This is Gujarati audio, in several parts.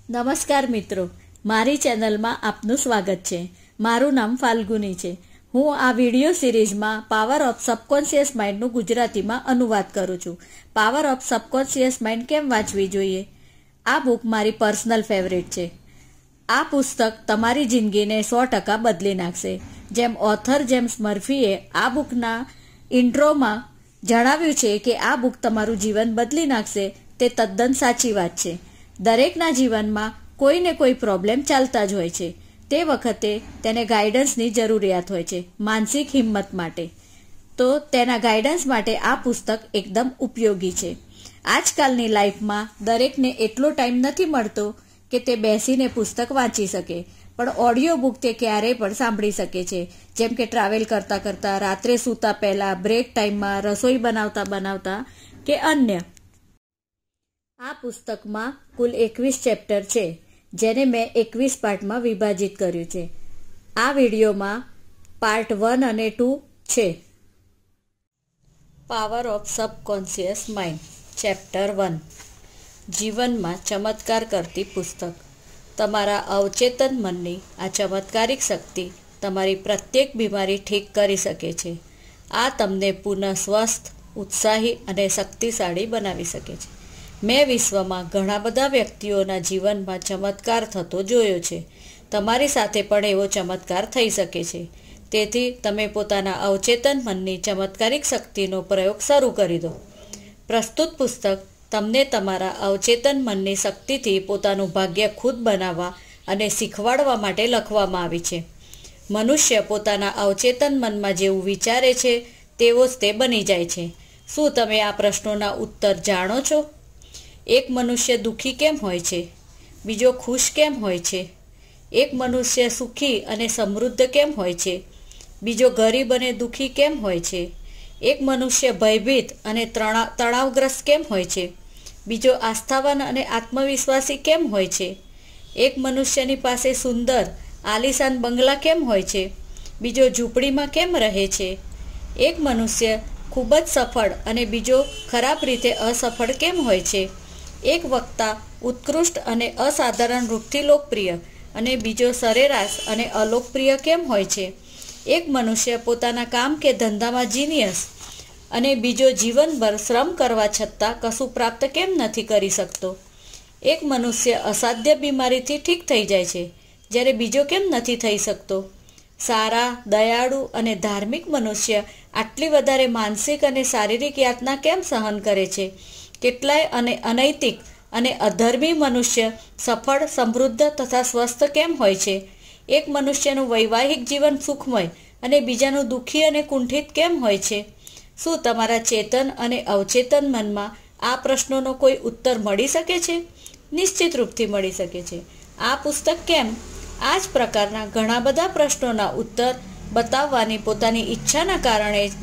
નમસ્કાર મિત્રો, મારી ચેનલમાં આપનું સ્વાગત છે। મારું નામ ફાલ્ગુની છે। હું આ વિડિયો સિરીઝમાં પાવર ઓફ સબકોન્શિયસ માઇન્ડનું ગુજરાતીમાં અનુવાદ કરું છું। પાવર ઓફ સબકોન્શિયસ માઇન્ડ કેમ વાંચવી જોઈએ? આ બુક મારી પર્સનલ ફેવરેટ છે। આ પુસ્તક તમારી જિંદગીને 100% બદલી નાખશે। જેમ ઓથર જેમ્સ મર્ફીએ આ બુકના ઇન્ટ્રોમાં જણાવ્યું છે કે આ બુક તમારું જીવન બદલી નાખશે, તે તદ્દન સાચી વાત છે। દરેકના જીવનમાં કોઈને કોઈ પ્રોબ્લેમ ચાલતા જ હોય છે। તે વખતે તેને ગાઈડન્સની જરૂરિયાત હોય છે, માનસિક હિંમત માટે। તો તેના ગાઈડન્સ માટે આ પુસ્તક એકદમ ઉપયોગી છે। આજકાલની લાઈફમાં દરેકને એટલો ટાઈમ નથી મળતો કે તે બેસીને પુસ્તક વાંચી શકે, પણ ઓડિયો બુક તે ક્યારેય પણ સાંભળી શકે છે, જેમ કે ટ્રાવેલ કરતાં કરતાં, રાત્રે સૂતા પહેલાં, બ્રેક ટાઈમમાં, રસોઈ બનાવતા બનાવતા કે અન્ય। આ પુસ્તકમાં કુલ 21 ચેપ્ટર છે, જેને મેં 21 પાર્ટમાં વિભાજિત કર્યું છે। આ વિડીયોમાં પાર્ટ 1 અને 2 છે। Power of subconscious mind chapter 1, જીવનમાં ચમત્કાર કરતી પુસ્તક। તમારા અવચેતન મનની આ ચમત્કારિક શક્તિ તમારી પ્રત્યેક બીમારી ઠીક કરી શકે છે। આ તમને પુનઃ સ્વસ્થ, ઉત્સાહી અને શક્તિશાળી બનાવી શકે છે। મેં વિશ્વમાં ઘણા બધા વ્યક્તિઓના જીવનમાં ચમત્કાર થતો જોયો છે। તમારી સાથે પણ એવો ચમત્કાર થઈ શકે છે। તેથી તમે પોતાના અવચેતન મનની ચમત્કારિક શક્તિનો પ્રયોગ શરૂ કરી દો। પ્રસ્તુત પુસ્તક તમને તમારા અવચેતન મનની શક્તિથી પોતાનું ભાગ્ય ખુદ બનાવવા અને શીખવાડવા માટે લખવામાં આવી છે। મનુષ્ય પોતાના અવચેતન મનમાં જેવું વિચારે છે તેવો જ તે બની જાય છે। શું તમે આ પ્રશ્નોના ઉત્તર જાણો છો? એક મનુષ્ય દુઃખી કેમ હોય છે? બીજો ખુશ કેમ હોય છે? એક મનુષ્ય સુખી અને સમૃદ્ધ કેમ હોય છે? બીજો ગરીબ અને દુઃખી કેમ હોય છે? એક મનુષ્ય ભયભીત અને તણાવગ્રસ્ત કેમ હોય છે? બીજો આસ્થાવાન અને આત્મવિશ્વાસી કેમ હોય છે? એક મનુષ્યની પાસે સુંદર આલીશાન બંગલા કેમ હોય છે? બીજો ઝૂંપડીમાં કેમ રહે છે? એક મનુષ્ય ખૂબ જ સફળ અને બીજો ખરાબ રીતે અસફળ કેમ હોય છે? એક વક્તા ઉત્કૃષ્ટ અને અસાધારણ રૂપથી લોકપ્રિય અને બીજો સરેરાશ અને અલોકપ્રિય કેમ હોય છે? એક મનુષ્ય પોતાના કામ કે ધંધામાં જીનિયસ અને બીજો જીવનભર શ્રમ કરવા છતાં કશું પ્રાપ્ત કેમ નથી કરી શકતો? એક મનુષ્ય અસાધ્ય બીમારીથી ઠીક થઈ જાય છે, જ્યારે બીજો કેમ નથી થઈ શકતો? સારા, દયાળુ અને ધાર્મિક મનુષ્ય આટલી વધારે માનસિક અને શારીરિક યાતના કેમ સહન કરે છે? કેટલાય અનૈતિક અને અધર્મી મનુષ્ય સફળ, સમૃદ્ધ તથા સ્વસ્થ કેમ હોય છે? એક મનુષ્યનું વૈવાહિક જીવન સુખમય અને બીજાનું દુઃખી અને કુંઠિત કેમ હોય છે? શું તમારા ચેતન અને અવચેતન મનમાં આ પ્રશ્નોનો કોઈ ઉત્તર મળી શકે છે? નિશ્ચિત રૂપથી મળી શકે છે। આ પુસ્તક કેમ? આ જ પ્રકારના ઘણા બધા પ્રશ્નોના ઉત્તર બતાવવાની પોતાની ઈચ્છાના કારણે જ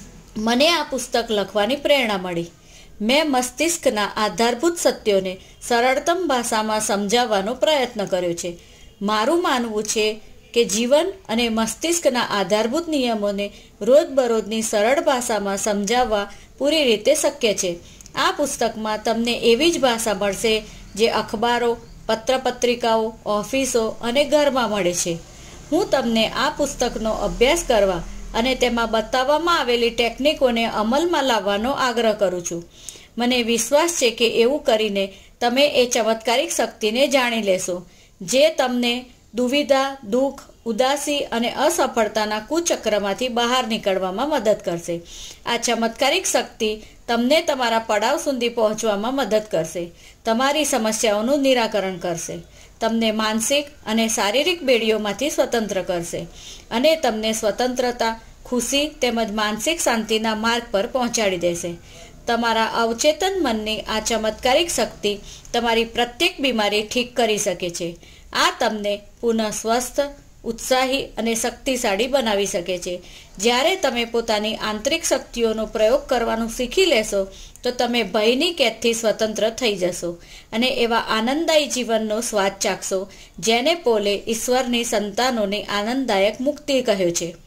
મને આ પુસ્તક લખવાની પ્રેરણા મળી। મેં મસ્તિષ્કના આધારભૂત સત્યોને સરળતમ ભાષામાં સમજાવવાનો પ્રયત્ન કર્યો છે। મારું માનવું છે કે જીવન અને મસ્તિષ્કના આધારભૂત નિયમોને રોજબરોજની સરળ ભાષામાં સમજાવવા પૂરી રીતે શક્ય છે। આ પુસ્તકમાં તમને એવી જ ભાષા મળશે જે અખબારો, પત્રપત્રિકાઓ, ઓફિસો અને ઘરમાં મળે છે। હું તમને આ પુસ્તકનો અભ્યાસ કરવા અને તેમાં બતાવવામાં આવેલી ટેકનિકોને અમલમાં લાવવાનો આગ્રહ કરું છું। મને વિશ્વાસ છે કે એવું કરીને તમે એ ચમત્કારિક શક્તિને જાણી લેશો, જે તમને દુવિધા, દુઃખ, ઉદાસી અને અસફળતાના કુચક્રમાંથી બહાર નીકળવામાં મદદ કરશે। આ ચમત્કારિક શક્તિ તમને તમારા પડાવ સુધી પહોંચવામાં મદદ કરશે, તમારી સમસ્યાઓનું નિરાકરણ કરશે, તમને માનસિક અને શારીરિક બેડીઓમાંથી સ્વતંત્ર કરશે અને તમને સ્વતંત્રતા, ખુશી તેમજ માનસિક શાંતિના માર્ગ પર પહોંચાડી દેશે। તમારા અવચેતન મનની આ ચમત્કારિક શક્તિ તમારી પ્રત્યેક બીમારી ઠીક કરી શકે છે। આ તમને પુનઃ સ્વસ્થ, ઉત્સાહી અને શક્તિશાળી બનાવી શકે છે। જ્યારે તમે પોતાની આંતરિક શક્તિઓનો પ્રયોગ કરવાનું શીખી લેશો તો તમે ભયની કેદથી સ્વતંત્ર થઈ જશો અને એવા આનંદદાયી જીવનનો સ્વાદ ચાખશો જેને પોલે ઈશ્વરની સંતાનોની આનંદદાયક મુક્તિ કહ્યો છે।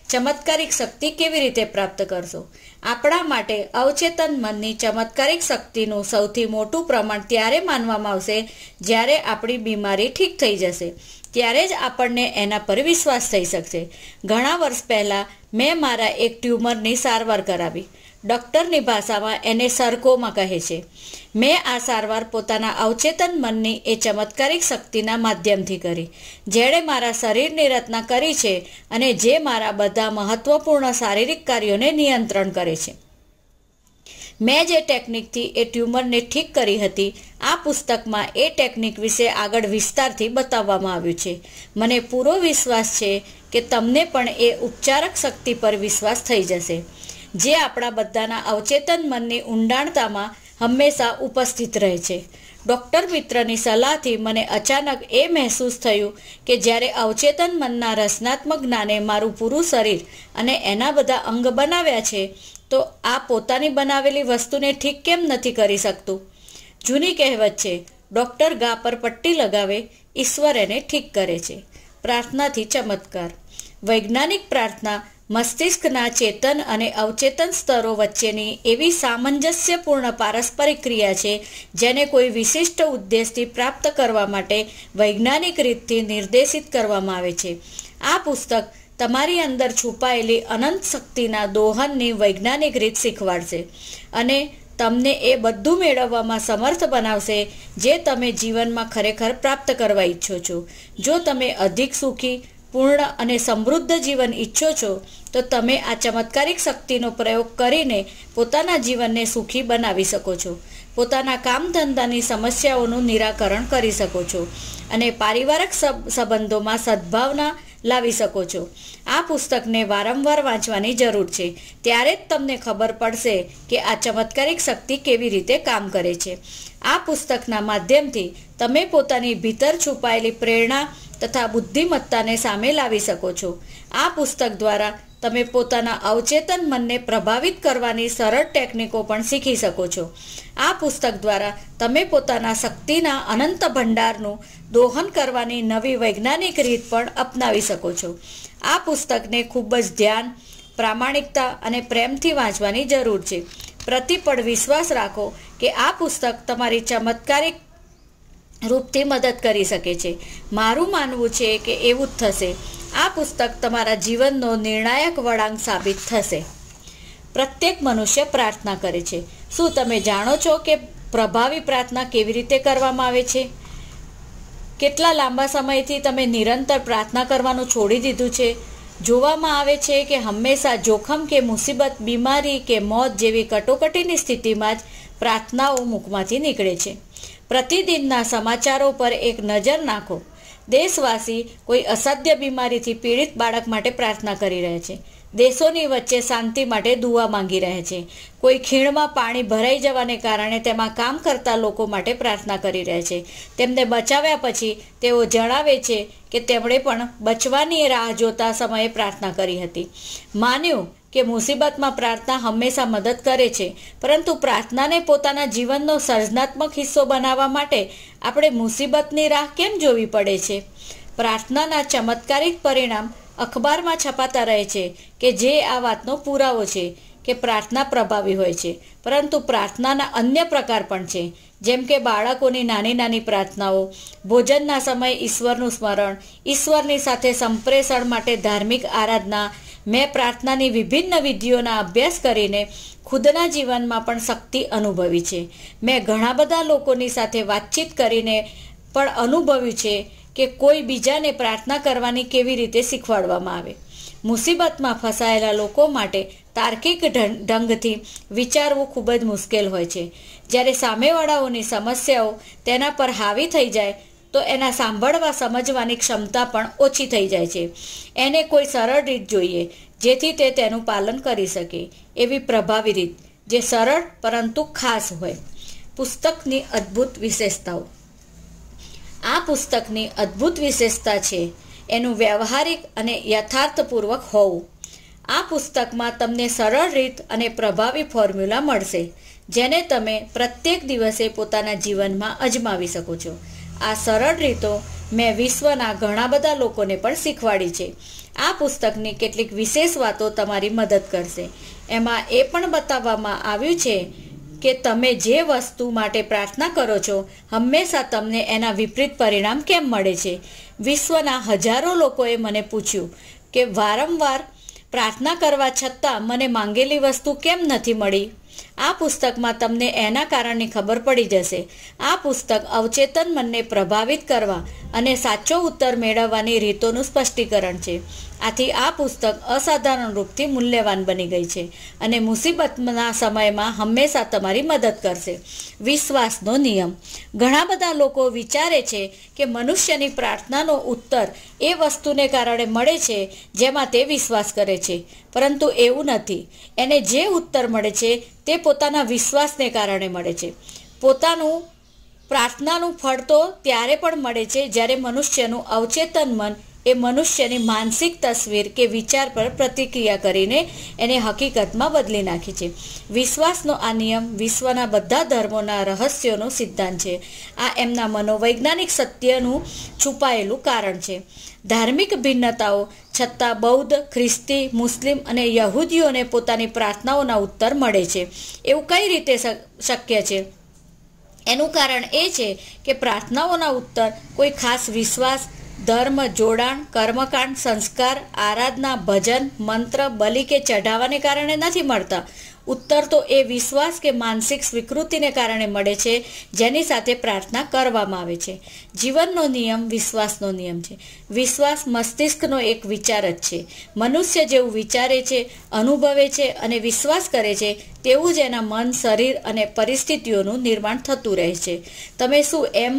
ચમત્કારિક શક્તિ કેવી રીતે પ્રાપ્ત કરશો? આપણા માટે અવચેતન મનની ચમત્કારિક શક્તિનું સૌથી મોટું પ્રમાણ ત્યારે માનવામાં આવશે જ્યારે આપણી બીમારી ઠીક થઈ જશે. ત્યારે જ આપણને એના પર વિશ્વાસ થઈ શકશે. ઘણા વર્ષ પહેલાં મેં મારા એક ટ્યુમરની સારવાર કરાવી. ડૉક્ટરની ભાષામાં એને સરકોમા કહે છે. મેં આ સારવાર પોતાના અવચેતન મનની એ ચમત્કારિક શક્તિના માધ્યમથી કરી, જેણે મારા શરીરની રચના કરી છે અને જે મારા બધા મહત્વપૂર્ણ શારીરિક કાર્યોને નિયંત્રણ કરે છે. મેં જે ટેકનિકથી એ ટ્યુમરને ઠીક કરી હતી, આ પુસ્તકમાં એ ટેકનિક વિશે આગળ વિસ્તારથી બતાવવામાં આવ્યું છે. મને પૂરો વિશ્વાસ છે કે તમને પણ એ ઉપચારક શક્તિ પર વિશ્વાસ થઈ જશે, જે આપણા બધાના અવચેતન મનની ઊંડાણતામાં હંમેશા ઉપસ્થિત રહે છે. ડૉક્ટર મિત્રની સલાહથી મને અચાનક એ મહેસૂસ થયું કે જ્યારે અવચેતન મનના રચનાત્મક જ્ઞાને મારું પૂરું શરીર અને એના બધા અંગ બનાવ્યા છે, તો આ પોતાની બનાવેલી વસ્તુને ઠીક કેમ નથી કરી શકતું? જૂની કહેવત છે, ડૉક્ટર ઘા પર પટ્ટી લગાવે, ઈશ્વર એને ઠીક કરે છે. પ્રાર્થનાથી ચમત્કાર. વૈજ્ઞાનિક પ્રાર્થના મસ્તિષ્કના ચેતન અને અવચેતન સ્તરો વચ્ચેની એવી સામંજસ્યપૂર્ણ પારસ્પરિક ક્રિયા છે, જેને કોઈ વિશિષ્ટ ઉદ્દેશથી પ્રાપ્ત કરવા માટે વૈજ્ઞાનિક રીતથી નિર્દેશિત કરવામાં આવે છે. આ પુસ્તક તમારી અંદર છુપાયેલી અનંત શક્તિના દોહનની વૈજ્ઞાનિક રીત શીખવાડશે અને તમને એ બધું મેળવવામાં સમર્થ બનાવશે જે તમે જીવનમાં ખરેખર પ્રાપ્ત કરવા ઈચ્છો છો. જો તમે અધિક સુખી, પૂર્ણ અને સમૃદ્ધ જીવન ઈચ્છો છો, તો તમે આ ચમત્કારિક શક્તિનો પ્રયોગ કરીને પોતાના જીવનને સુખી બનાવી શકો છો, પોતાના કામ ધંધાની સમસ્યાઓનું નિરાકરણ કરી શકો છો અને પારિવારિક સંબંધોમાં સદ્ભાવના લાવી શકો છો. આ પુસ્તકને વારંવાર વાંચવાની જરૂર છે. ત્યારે જ તમને ખબર પડશે કે આ ચમત્કારિક શક્તિ કેવી રીતે કામ કરે છે. આ પુસ્તકના માધ્યમથી તમે પોતાની ભીતર છુપાયેલી પ્રેરણા તથા બુદ્ધિમત્તાને સામે લાવી શકો છો. આ પુસ્તક દ્વારા તમે પોતાના અવચેતન મનને પ્રભાવિત કરવાની સરળ ટેકનિકો પણ શીખી શકો છો. આ પુસ્તક દ્વારા તમે પોતાના શક્તિના અનંત ભંડારનું દોહન કરવાની નવી વૈજ્ઞાનિક રીત પણ અપનાવી શકો છો. આ પુસ્તકને ખૂબ જ ધ્યાન, પ્રામાણિકતા અને પ્રેમથી વાંચવાની જરૂર છે. પ્રતિપળ વિશ્વાસ રાખો કે આ પુસ્તક તમારી ચમત્કારિક રૂપથી મદદ કરી શકે છે. મારું માનવું છે કે એવું જ થશે. આ પુસ્તક તમારા જીવનનો નિર્ણાયક વળાંક સાબિત થશે. પ્રત્યેક મનુષ્ય પ્રાર્થના કરે છે. શું તમે જાણો છો કે પ્રભાવી પ્રાર્થના કેવી રીતે કરવામાં આવે છે? કેટલા લાંબા સમયથી તમે નિરંતર પ્રાર્થના કરવાનું છોડી દીધું છે? જોવામાં આવે છે કે હંમેશા જોખમ કે મુસીબત, બીમારી કે મોત જેવી કટોકટીની સ્થિતિમાં જ પ્રાર્થનાઓ મુખમાંથી નીકળે છે. પ્રતિદિનના સમાચારો પર એક નજર નાખો. દેશવાસી કોઈ અસાધ્ય બીમારીથી પીડિત બાળક માટે પ્રાર્થના કરી રહ્યા છે. દેશોની વચ્ચે શાંતિ માટે દુઆ માંગી રહ્યા છે. કોઈ ખીણમાં પાણી ભરાઈ જવાને કારણે તેમાં કામ કરતા લોકો માટે પ્રાર્થના કરી રહ્યા છે. તેમને બચાવ્યા પછી તેઓ જણાવે છે કે તેમણે પણ બચવાની રાહ જોતા સમયે પ્રાર્થના કરી હતી. માન્યું કે મુસીબતમાં પ્રાર્થના હંમેશા મદદ કરે છે, પરંતુ પ્રાર્થનાને પોતાના જીવનનો સર્જનાત્મક હિસ્સો બનાવવા માટે આપણે મુસીબતની રાહ કેમ જોવી પડે છે? પ્રાર્થનાના ચમત્કારિક પરિણામ અખબારમાં છપાતા રહે છે કે જે આ વાતનો પુરાવો છે કે પ્રાર્થના પ્રભાવી હોય છે. પરંતુ પ્રાર્થનાના અન્ય પ્રકાર પણ છે, જેમ કે બાળકોની નાની નાની પ્રાર્થનાઓ, ભોજનના સમયે ઈશ્વરનું સ્મરણ, ઈશ્વરની સાથે સંપ્રેષણ માટે ધાર્મિક આરાધના. મેં પ્રાર્થનાની વિભિન્ન વિધિઓના અભ્યાસ કરીને ખુદના જીવનમાં પણ શક્તિ અનુભવી છે. મેં ઘણા બધા લોકોની સાથે વાતચીત કરીને પણ અનુભવ્યું છે કે કોઈ બીજાને પ્રાર્થના કરવાની કેવી રીતે શીખવાડવામાં આવે. મુસીબતમાં ફસાયેલા લોકો માટે તાર્કિક ઢંગથી વિચારવું ખૂબ જ મુશ્કેલ હોય છે. જ્યારે સામેવાળાઓની સમસ્યાઓ તેના પર હાવી થઈ જાય તો એના સાંભળવા સમજવાની ક્ષમતા પણ ઓછી થઈ જાય છે. એને કોઈ સરળ રીત જોઈએ જેથી તે તેનું પાલન કરી શકે, એવી પ્રભાવી રીત જે સરળ પરંતુ ખાસ હોય. પુસ્તકની અદ્ભુત વિશેષતાઓ. આ પુસ્તકની અદ્ભુત વિશેષતા છે એનું વ્યવહારિક અને યથાર્થપૂર્વક હોવું. આ પુસ્તકમાં તમને સરળ રીત અને પ્રભાવી ફોર્મ્યુલા મળશે, જેને તમે પ્રત્યેક દિવસે પોતાના જીવનમાં અજમાવી શકો છો. આ સરળ રીતો મેં વિશ્વના ઘણા બધા લોકોને પણ શીખવાડી છે. આ પુસ્તકની કેટલીક વિશેષ વાતો તમારી મદદ કરશે. એમાં એ પણ બતાવવામાં આવ્યું છે કે તમે જે વસ્તુ માટે પ્રાર્થના કરો છો હંમેશા તમને એના વિપરીત પરિણામ કેમ મળે છે. વિશ્વના હજારો લોકોએ મને પૂછ્યું કે વારંવાર પ્રાર્થના કરવા છતાં મને માંગેલી વસ્તુ કેમ નથી મળી. આ પુસ્તકમાં તમને એના કારણની ખબર પડી જશે. આ પુસ્તક અવચેતન મનને પ્રભાવિત કરવા અને સાચો ઉત્તર મેળવવાની રીતોનું સ્પષ્ટીકરણ છે. આથી આ પુસ્તક અસાધારણ રૂપથી મૂલ્યવાન બની ગઈ છે અને મુસીબતના સમયમાં હંમેશા તમારી મદદ કરશે. વિશ્વાસનો નિયમ. ઘણા બધા લોકો વિચારે છે કે મનુષ્યની પ્રાર્થનાનો ઉત્તર એ વસ્તુને કારણે મળે છે જેમાં તે વિશ્વાસ કરે છે, પરંતુ એવું નથી. એને જે ઉત્તર મળે છે તે પોતાના વિશ્વાસને કારણે મળે છે. પોતાનું પ્રાર્થનાનું ફળ તો ત્યારે પણ મળે છે જ્યારે મનુષ્યનું અવચેતન મન એ મનુષ્યની માનસિક તસવીર કે વિચાર પર પ્રતિક્રિયા કરીને એને હકીકતમાં બદલી નાખે છે. વિશ્વાસનો આ નિયમ વિશ્વના બધા ધર્મોના રહસ્યોનો સિદ્ધાંત છે. આ એમના મનોવૈજ્ઞાનિક સત્યનું છુપાયેલું કારણ છે. ધાર્મિક ભિન્નતાઓ છતાં બૌદ્ધ, ખ્રિસ્તી, મુસ્લિમ અને યહૂદીઓને પોતાની પ્રાર્થનાઓના ઉત્તર મળે છે. એવું કઈ રીતે શક્ય છે? એનું કારણ એ છે કે પ્રાર્થનાઓના ઉત્તર કોઈ ખાસ વિશ્વાસ, ધર્મ, જોડાણ, કર્મકાંડ, સંસ્કાર, આરાધના, ભજન, મંત્ર, બલિ કે ચઢાવાને કારણે નથી મળતા. ઉત્તર તો એ વિશ્વાસ કે માનસિક સ્વીકૃતિને કારણે મળે છે જેની સાથે પ્રાર્થના કરવામાં આવે છે. જીવનનો નિયમ વિશ્વાસનો નિયમ છે. વિશ્વાસ મસ્તિષ્કનો એક વિચાર જ છે. મનુષ્ય જેવું વિચારે છે, અનુભવે છે અને વિશ્વાસ કરે છે તેવું જ એના મન, શરીર અને પરિસ્થિતિઓનું નિર્માણ થતું રહે છે. તમે શું એમ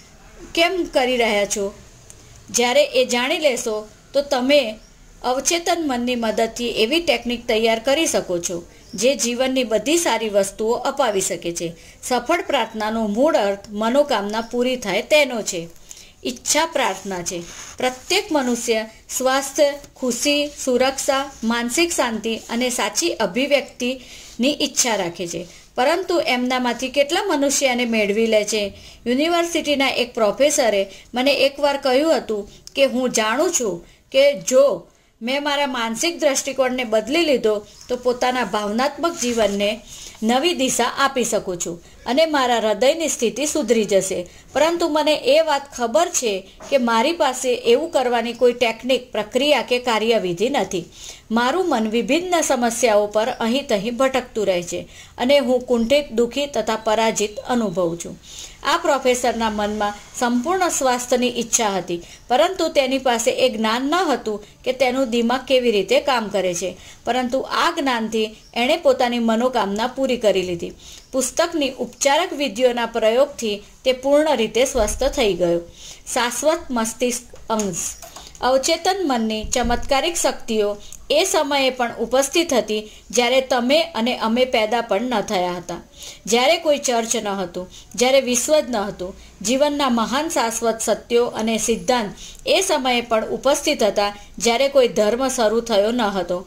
કેમ કરી રહ્યા છો? જ્યારે એ જાણી લેશો તો તમે અવચેતન મનની મદદથી એવી ટેકનિક તૈયાર કરી શકો છો જે જીવનની બધી સારી વસ્તુઓ અપાવી શકે છે. સફળ પ્રાર્થનાનો મૂળ અર્થ મનોકામના પૂરી થાય તેનો છે. ઈચ્છા પ્રાર્થના છે. પ્રત્યેક મનુષ્ય સ્વાસ્થ્ય, ખુશી, સુરક્ષા, માનસિક શાંતિ અને સાચી અભિવ્યક્તિની ઈચ્છા રાખે છે, પરંતુ એમનામાંથી કેટલા મનુષ્ય એને મેળવી લે છે? યુનિવર્સિટીના એક પ્રોફેસરે મને એકવાર કહ્યું હતું કે હું જાણું છું કે જો મેં મારા માનસિક દ્રષ્ટિકોણને બદલી લીધો તો પોતાના ભાવનાત્મક જીવનને નવી દિશા આપી શકું છું અને મારા હૃદયની સ્થિતિ સુધરી જશે. પરંતુ મને એ વાત ખબર છે કે મારી પાસે એવું કરવાની કોઈ ટેકનિક, પ્રક્રિયા કે કાર્યવિધિ નથી. મારું મન વિભિન્ન સમસ્યાઓ પર અહીં તહીં ભટકતું રહે છે અને હું કુંઠિત, દુઃખી તથા પરાજિત અનુભવું છું. આ પ્રોફેસરના મનમાં સંપૂર્ણ સ્વાસ્થ્યની ઈચ્છા હતી, પરંતુ તેની પાસે એ જ્ઞાન ન હતું કે તેનું દિમાગ કેવી રીતે કામ કરે છે. પરંતુ આ જ્ઞાનથી એણે પોતાની મનોકામના પૂરી કરી લીધી. પુસ્તકની ઉપચારક વિધિઓના પ્રયોગથી તે પૂર્ણ રીતે સ્વસ્થ થઈ ગયો. શાશ્વત મસ્તિષ્ક અંશ. અવચેતન મનની ચમત્કારિક શક્તિઓ એ સમયે પણ ઉપસ્થિત હતી જ્યારે તમે અને અમે પેદા પણ ન થયા હતા, જ્યારે કોઈ ચર્ચ ન હતું, જ્યારે વિશ્વ જ ન હતું. જીવનના મહાન શાશ્વત સત્યો અને સિદ્ધાંત એ સમયે પણ ઉપસ્થિત હતા જ્યારે કોઈ ધર્મ શરૂ થયો ન હતો.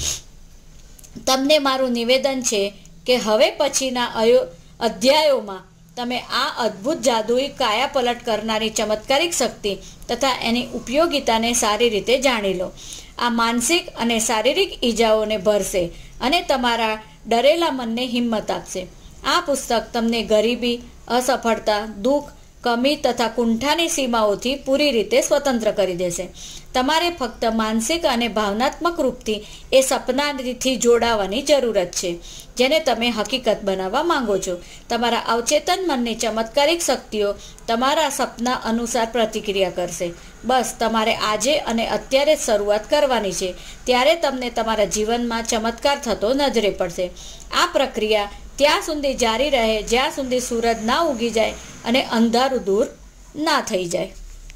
તમને મારું નિવેદન છે કે હવે પછીના અધ્યાયોમાં તમે આ અદ્ભુત જાદુઈ કાયાપલટ કરનારી ચમત્કારિક શક્તિ તથા એની ઉપયોગિતાને સારી રીતે જાણી લો. આ માનસિક અને શારીરિક ઈજાઓને ભરશે અને તમારા ડરેલા મનને હિંમત આપશે. આ પુસ્તક તમને ગરીબી, અસફળતા, દુઃખ, કમી તથા કુંઠાની સીમાઓથી પૂરી રીતે સ્વતંત્ર કરી દેશે. તમારે ફક્ત માનસિક અને ભાવનાત્મક રૂપથી એ સપનાથી જોડાવાની જરૂરત છે જેને તમે હકીકત બનાવવા માંગો છો. તમારા અવચેતન મનની ચમત્કારિક શક્તિઓ તમારા સપના અનુસાર પ્રતિક્રિયા કરશે. બસ તમારે આજે અને અત્યારે જ શરૂઆત કરવાની છે. ત્યારે તમને તમારા જીવનમાં ચમત્કાર થતો નજરે પડશે. આ પ્રક્રિયા ત્યાં સુધી જારી રહે જ્યાં સુધી સૂરજ ના ઉગી જાય અને અંધારું દૂર ના થઈ જાય.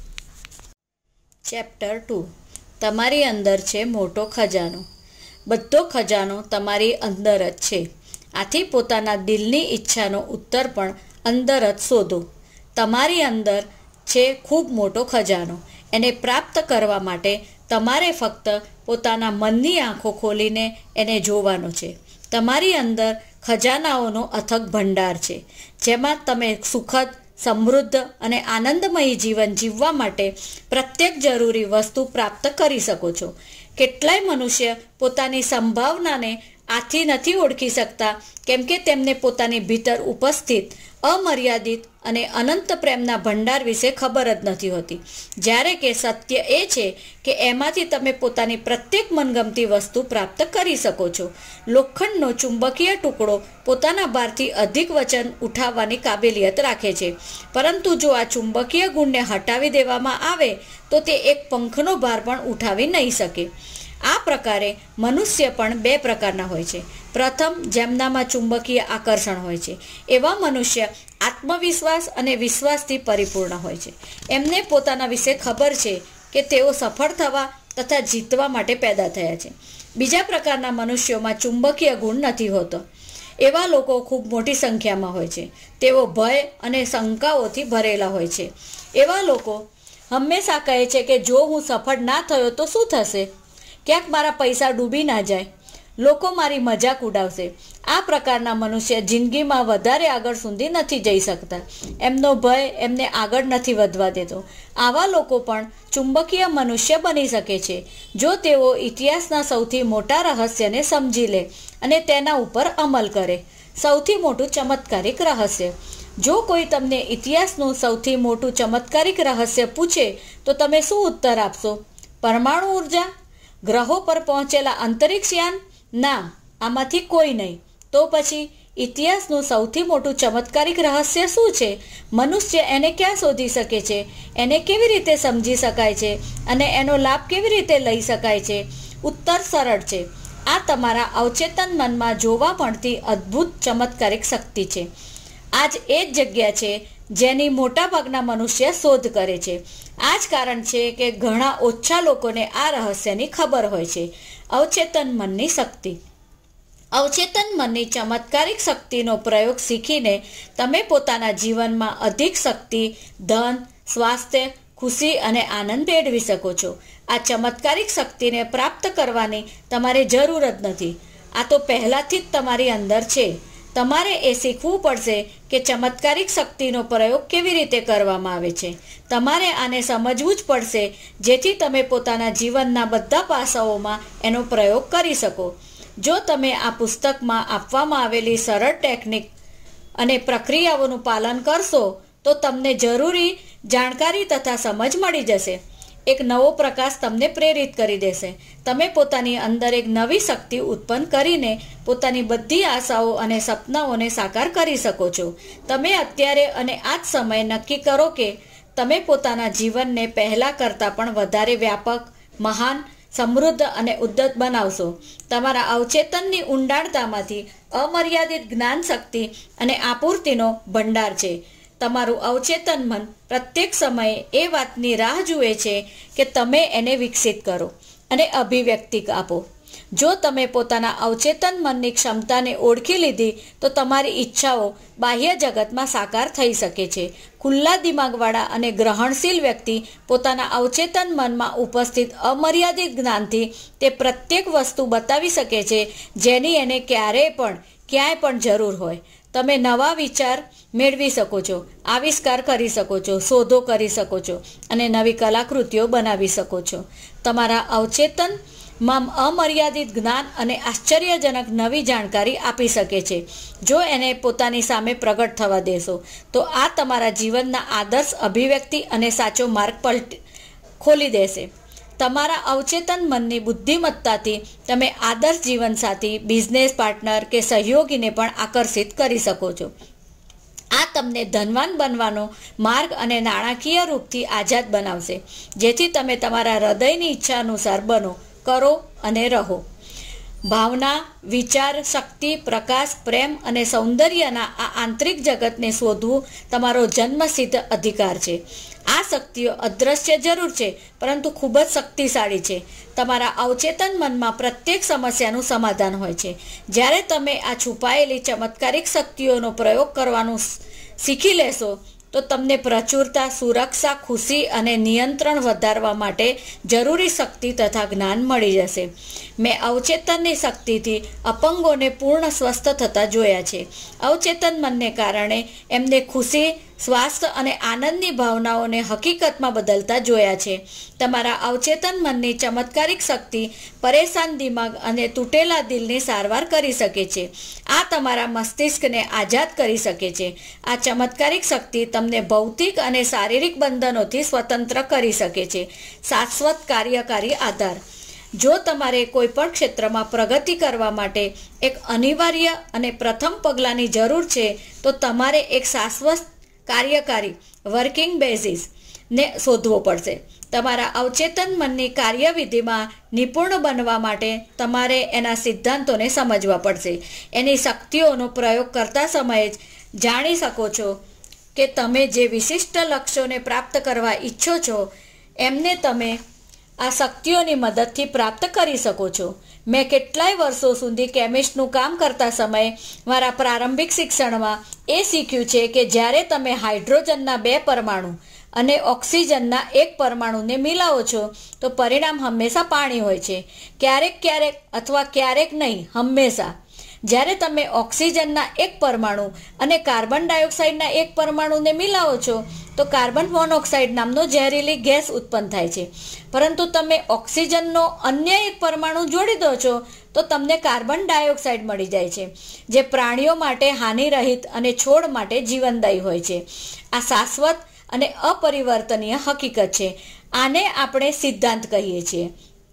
ચેપ્ટર 2. તમારી અંદર છે મોટો ખજાનો. બધો ખજાનો તમારી અંદર જ છે. આથી પોતાના દિલની ઈચ્છાનો ઉત્તર પણ અંદર જ શોધો. તમારી અંદર છે ખૂબ મોટો ખજાનો. એને પ્રાપ્ત કરવા માટે તમારે ફક્ત પોતાના મનની આંખો ખોલીને એને જોવાનો છે. તમારી અંદર ખજાનાઓનો અથક ભંડાર છે જેમાં તમે સુખદ, સમૃદ્ધ અને આનંદમય જીવન જીવવા માટે પ્રત્યેક જરૂરી વસ્તુ પ્રાપ્ત કરી શકો છો. કેટલાય મનુષ્ય પોતાની સંભાવનાને આથી નથી ઓળખી શકતા કેમ કે તેમને પોતાની ભીતર ઉપસ્થિત અમર્યાદિત અને અનંત પ્રેમના ભંડાર વિશે ખબર જ નથી હોતી. જ્યારે કે સત્ય એ છે કે એમાંથી તમે પોતાની પ્રત્યેક મનગમતી વસ્તુ પ્રાપ્ત કરી શકો છો. લોખંડનો ચુંબકીય ટુકડો પોતાના ભારથી અધિક વજન ઉઠાવવાની કાબેલિયત રાખે છે, પરંતુ જો આ ચુંબકીય ગુણને હટાવી દેવામાં આવે તો તે એક પંખનો ભાર પણ ઉઠાવી નહીં શકે. આ પ્રકારે મનુષ્ય પણ બે પ્રકારના હોય છે. પ્રથમ, જેમનામાં ચુંબકીય આકર્ષણ હોય છે, એવા મનુષ્ય આત્મવિશ્વાસ અને વિશ્વાસથી પરિપૂર્ણ હોય છે. એમને પોતાના વિશે ખબર છે કે તેઓ સફળ થવા તથા જીતવા માટે પેદા થયા છે. બીજા પ્રકારના મનુષ્યોમાં ચુંબકીય ગુણ નથી હોતો. એવા લોકો ખૂબ મોટી સંખ્યામાં હોય છે. તેઓ ભય અને શંકાઓથી ભરેલા હોય છે. એવા લોકો હંમેશા કહે છે કે જો હું સફળ ના થયો તો શું થશે? ક્યાંક મારા પૈસા ડૂબી ના જાય, લોકો મારી મજાક ઉડાવશે. આ પ્રકારના મનુષ્ય જિંદગીમાં વધારે આગળ સુધી નથી જઈ શકતા. એમનો ભય એમને આગળ નથી વધવા દેતો. આવા લોકો પણ ચુંબકીય મનુષ્ય બની શકે છે જો તેઓ ઇતિહાસના સૌથી મોટા રહસ્યને સમજી લે અને તેના ઉપર અમલ કરે. સૌથી મોટું ચમત્કારિક રહસ્ય. જો કોઈ તમને ઇતિહાસનું સૌથી મોટું ચમત્કારિક રહસ્ય પૂછે તો તમે શું ઉત્તર આપશો? પરમાણુ ઉર્જા? ગ્રહો પર પહોંચેલા અંતરિક્ષયાન? ના, આમાંથી કોઈ નહીં. તો પછી ઇતિહાસનું સૌથી મોટું ચમત્કારિક રહસ્ય શું છે? મનુષ્ય એને ક્યાં શોધી શકે છે? એને કેવી રીતે સમજી શકાય છે અને એનો લાભ કેવી રીતે લઈ શકાય છે? ઉત્તર સરળ છે. આ તમારા અવચેતન મનમાં જોવા મળતી અદ્ભુત ચમત્કારિક શક્તિ છે. આજ એ જ જગ્યા છે જેની મોટાભાગના મનુષ્ય શોધ કરે છે. આ જ કારણ છે કે ઘણા ઓછા લોકોને આ રહસ્યની ખબર હોય છે. અવચેતન મનની શક્તિ. અવચેતન મનની ચમત્કારિક શક્તિનો પ્રયોગ શીખીને તમે પોતાના જીવનમાં અધિક શક્તિ, ધન, સ્વાસ્થ્ય, ખુશી અને આનંદ મેળવી શકો છો. આ ચમત્કારિક શક્તિને પ્રાપ્ત કરવાની તમારે જરૂર જ નથી. આ તો પહેલાંથી જ તમારી અંદર છે. તમારે એ શીખવું પડશે કે ચમત્કારિક શક્તિનો પ્રયોગ કેવી રીતે કરવામાં આવે છે. તમારે આને સમજવું જ પડશે જેથી તમે પોતાના જીવનના બધા પાસાઓમાં એનો પ્રયોગ કરી શકો. જો તમે આ પુસ્તકમાં આપવામાં આવેલી સરળ ટેકનિક અને પ્રક્રિયાઓનું પાલન કરશો તો તમને જરૂરી જાણકારી તથા સમજ મળી જશે. એક નવો પ્રકાશ તમને પ્રેરિત કરી દેશે. તમે પોતાની અંદર એક નવી શક્તિ ઉત્પન્ન કરીને પોતાની બધી આશાઓ અને સપનાઓને સાકાર કરી શકો છો. તમે અત્યારે અને આ જ સમયે નક્કી કરો કે તમે પોતાના જીવનને પહેલાં કરતાં પણ વધારે વ્યાપક, મહાન, સમૃદ્ધ અને ઉદ્ધત બનાવશો. તમારા અવચેતનની ઊંડાણતામાંથી અમર્યાદિત જ્ઞાન શક્તિ અને આપૂર્તિનો ભંડાર છે. તમારું અવચેતન મન પ્રત્યેક સમયે એ વાતની રાહ જુએ છે કે તમે એને વિકસિત કરો અને અભિવ્યક્તિ આપો. જો તમે પોતાના અવચેતન મનની ક્ષમતાને ઓળખી લીધી તો તમારી ઈચ્છાઓ બાહ્ય જગતમાં સાકાર થઈ શકે છે. ખુલ્લા દિમાગવાળા અને ગ્રહણશીલ વ્યક્તિ પોતાના અવચેતન મનમાં ઉપસ્થિત અમર્યાદિત જ્ઞાનથી તે પ્રત્યેક વસ્તુ બતાવી શકે છે જેની એને ક્યારેય પણ ક્યાંય પણ જરૂર હોય. તમે નવા વિચાર મેળવી શકો છો, આવિષ્કાર કરી શકો છો, શોધો કરી શકો છો અને નવી કલાકૃતિઓ બનાવી શકો છો. તમારા અવચેતનમાં અમર્યાદિત જ્ઞાન અને આશ્ચર્યજનક નવી જાણકારી આપી શકે છે. જો એને પોતાની સામે પ્રગટ થવા દેશો તો આ તમારા જીવનના આદર્શ અભિવ્યક્તિ અને સાચો માર્ગ ખોલી દેશે. તમારા અવચેતન મનની બુદ્ધિમત્તાથી તમે આદર્શ જીવનસાથી, બિઝનેસ પાર્ટનર કે સહયોગીને પણ આકર્ષિત કરી શકો છો. આ તમને ધનવાન બનવાનો માર્ગ અને નાણાકીય રૂપથી આઝાદ બનાવશે જેથી તમે તમારા હૃદયની ઈચ્છા અનુસાર બનો, કરો અને રહો. ભાવના, વિચાર, શક્તિ, પ્રકાશ, પ્રેમ અને સૌંદર્યના આ આંતરિક જગતને શોધવું તમારો જન્મસિદ્ધ અધિકાર છે. આ શક્તિઓ અદૃશ્ય જરૂર છે પરંતુ ખૂબ જ શક્તિશાળી છે. તમારા અવચેતન મનમાં પ્રત્યેક સમસ્યાનું સમાધાન હોય છે. જ્યારે તમે આ છુપાયેલી ચમત્કારિક શક્તિઓનો પ્રયોગ કરવાનું શીખી લેશો તો તમને પ્રચુરતા, સુરક્ષા, ખુશી અને નિયંત્રણ વધારવા માટે જરૂરી શક્તિ તથા જ્ઞાન મળી જશે. મેં અવચેતનની શક્તિથી અપંગોને પૂર્ણ સ્વસ્થ થતા જોયા છે. અવચેતન મનને કારણે એમને ખુશી, સ્વાસ્થ્ય અને આનંદની ભાવનાઓને હકીકતમાં બદલતા જોયા છે. તમારા અવચેતન મનની ચમત્કારિક શક્તિ પરેશાન દિમાગ અને તૂટેલા દિલની સારવાર કરી શકે છે. આ તમારા મસ્તિષ્કને આઝાદ કરી શકે છે. આ ચમત્કારિક શક્તિ તમને ભૌતિક અને શારીરિક બંધનોથી સ્વતંત્ર કરી શકે છે. શાશ્વત કાર્યકારી આધાર. જો તમારે કોઈપણ ક્ષેત્રમાં પ્રગતિ કરવા માટે એક અનિવાર્ય અને પ્રથમ પગલાંની જરૂર છે તો તમારે એક શાશ્વત કાર્યકારી વર્કિંગ બેઝિસ ને શોધવો પડશે. તમારા અવચેતન મનની કાર્યવિધિમાં નિપુણ બનવા માટે તમારે એના સિદ્ધાંતોને સમજવા પડશે. એની શક્તિઓનો પ્રયોગ કરતા સમયે જ જાણી શકો છો કે તમે જે વિશિષ્ટ લક્ષ્યોને પ્રાપ્ત કરવા ઈચ્છો છો એમને તમે આ શક્તિઓની મદદથી પ્રાપ્ત કરી શકો છો. મેં કેટલાય વર્ષો સુધી કેમિસ્ટનું કામ કરતા સમયે મારા પ્રારંભિક શિક્ષણમાં એ શીખ્યું છે કે જ્યારે તમે હાઇડ્રોજનના 2 પરમાણુ અને ઓક્સિજનના 1 પરમાણુને મિલાવો છો તો પરિણામ હંમેશા પાણી હોય છે. ક્યારેક અથવા ક્યારેક નહીં, હંમેશા. જ્યારે તમે ઓક્સિજનના 1 પરમાણુ અને કાર્બન ડાયોક્સાઇડના 1 પરમાણુને મિલાવો છો તો કાર્બન મોનોક્સાઇડ નામનો ઝેરીલી ગેસ ઉત્પન્ન થાય છે. પરંતુ તમે ઓક્સિજનનો અન્ય 1 પરમાણુ જોડી દો છો તો તમને કાર્બન ડાયોક્સાઇડ મળી જાય છે, જે પ્રાણીઓ માટે હાનિરહિત અને છોડ માટે જીવનદાયી હોય છે. આ શાશ્વત અને અપરિવર્તનીય હકીકત છે. આને આપણે સિદ્ધાંત કહીએ છીએ.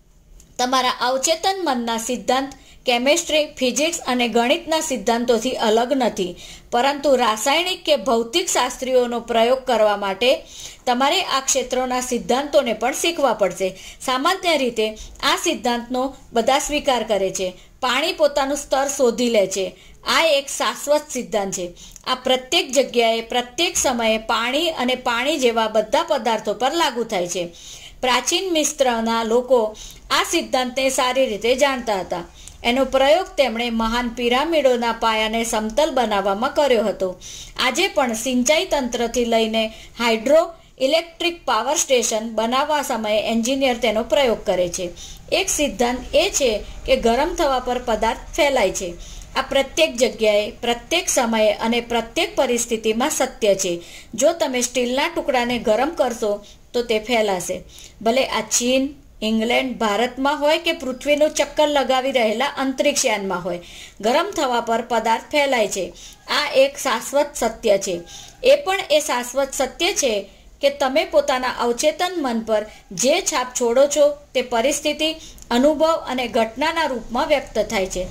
તમારા અવચેતન મનના સિદ્ધાંત કેમિસ્ટ્રી, ફિઝિક્સ અને ગણિતના સિદ્ધાંતોથી અલગ નથી, પરંતુ રાસાયણિક કે ભૌતિક શાસ્ત્રીઓનો પ્રયોગ કરવા માટે તમારે આ ક્ષેત્રોના સિદ્ધાંતોને પણ શીખવા પડશે. સામાન્ય રીતે આ સિદ્ધાંતનો બધા સ્વીકાર કરે છે. પાણી પોતાનું સ્તર શોધી લે છે. આ એક શાશ્વત સિદ્ધાંત છે. આ પ્રત્યેક જગ્યાએ, પ્રત્યેક સમયે પાણી અને પાણી જેવા બધા પદાર્થો પર લાગુ થાય છે. પ્રાચીન મિસ્રના લોકો આ સિદ્ધાંતને સારી રીતે જાણતા હતા. એનો પ્રયોગ તેમણે મહાન પિરામિડોના પાયાને સમતલ બનાવવામાં કર્યો હતો. આજે પણ સિંચાઈ તંત્રથી લઈને હાઇડ્રો ઇલેક્ટ્રિક પાવર સ્ટેશન બનાવવા સમયે એન્જિનિયર તેનો પ્રયોગ કરે છે. એક સિદ્ધાંત એ છે કે ગરમ થવા પર પદાર્થ ફેલાય છે. આ પ્રત્યેક જગ્યાએ, પ્રત્યેક સમયે અને પ્રત્યેક પરિસ્થિતિમાં સત્ય છે. જો તમે સ્ટીલના ટુકડાને ગરમ કરશો તો તે ફેલાશે. ભલે આ ચીન, ઇંગ્લેન્ડ, ભારતમાં હોય કે પૃથ્વીનું ચક્કર લગાવી રહેલા અંતરિક્ષયાનમાં હોય, ગરમ થવા પર પદાર્થ ફેલાય છે. આ એક શાશ્વત સત્ય છે. એ પણ એ શાશ્વત સત્ય છે કે તમે પોતાના અવચેતન મન પર જે છાપ છોડો છો તે પરિસ્થિતિ, અનુભવ અને ઘટનાના રૂપમાં વ્યક્ત થાય છે.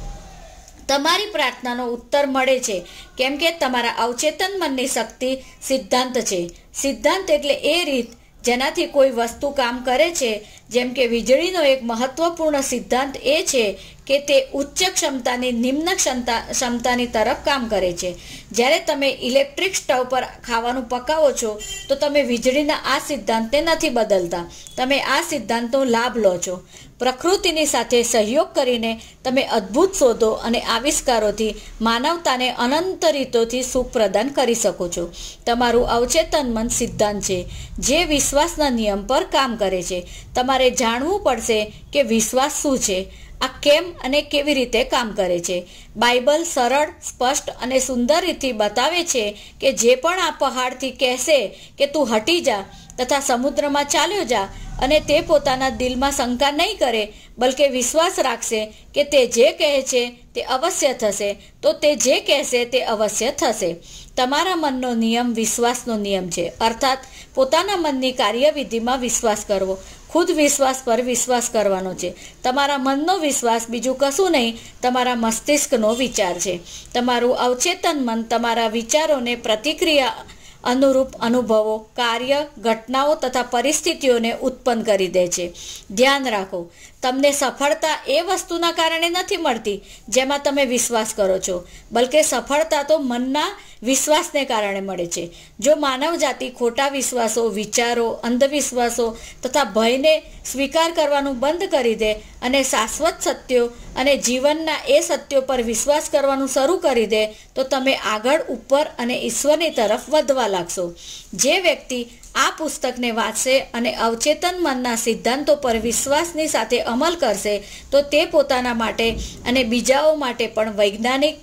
તમારી પ્રાર્થનાનો ઉત્તર મળે છે કેમ કે તમારા અવચેતન મનની શક્તિ સિદ્ધાંત છે. સિદ્ધાંત એટલે એ રીત જેનાથી કોઈ વસ્તુ કામ કરે છે. જેમ કે વીજળીનો એક મહત્વપૂર્ણ સિદ્ધાંત એ છે કે તે ઉચ્ચ ક્ષમતાની નિમ્ન ક્ષમતાની તરફ કામ કરે છે. જ્યારે તમે ઇલેક્ટ્રિક સ્ટવ પર ખાવાનું પકાવો છો તો તમે વીજળીના આ સિદ્ધાંતને નથી બદલતા, તમે આ સિદ્ધાંતનો લાભ લો છો. પ્રકૃતિની સાથે સહયોગ કરીને તમે અદ્ભુત શોધો અને આવિષ્કારોથી માનવતાને અનંત રીતોથી સુખ પ્રદાન કરી શકો છો. તમારું અવચેતન મન સિદ્ધાંત છે જે વિશ્વાસના નિયમ પર કામ કરે છે. તમારે જાણવું પડશે કે વિશ્વાસ શું છે, આ કેમ અને કેવી રીતે કામ કરે છે. બાઇબલ સરળ, સ્પષ્ટ અને સુંદર રીતે બતાવે છે કે જે પણ આ પહાડથી કહેશે કે તું હટી જા તથા સમુદ્રમાં ચાલ્યો જા અને તે પોતાના દિલમાં શંકા નહીં કરે, બલકે વિશ્વાસ રાખશે કે તે જે કહે છે તે અવશ્ય થશે, તો તે જે કહેશે તે અવશ્ય થશે. તમારા મનનો નિયમ વિશ્વાસનો નિયમ છે, અર્થાત પોતાના મનની કાર્યવિધિમાં વિશ્વાસ કરવો. ખુદ વિશ્વાસ પર વિશ્વાસ કરવાનો છે. તમારા મનનો વિશ્વાસ બીજું કશું નહીં, તમારા મસ્તિષ્કનો વિચાર છે. તમારું અવચેતન મન તમારા વિચારોને પ્રતિક્રિયા અનુરૂપ અનુભવો, કાર્ય, ઘટનાઓ તથા પરિસ્થિતિઓને ઉત્પન્ન કરી દે છે. ધ્યાન રાખો, તમને સફળતા એ વસ્તુના કારણે નથી મળતી જેમાં તમે વિશ્વાસ કરો છો, બલકે સફળતા તો મનના વિશ્વાસને કારણે મળે છે. જો માનવ જાતિ ખોટા વિશ્વાસો, વિચારો, અંધવિશ્વાસો તથા ભયને સ્વીકાર કરવાનું બંધ કરી દે અને શાશ્વત સત્યો અને જીવનના એ સત્યો પર વિશ્વાસ કરવાનું શરૂ કરી દે તો તમે આગળ, ઉપર અને ઈશ્વરની તરફ વધવા લાગશો. જે વ્યક્તિ આ પુસ્તકને વાંચશે અને અવચેતન મનના સિદ્ધાંતો પર વિશ્વાસની સાથે અમલ કરશે તો તે પોતાના માટે અને બીજાઓ માટે પણ વૈજ્ઞાનિક,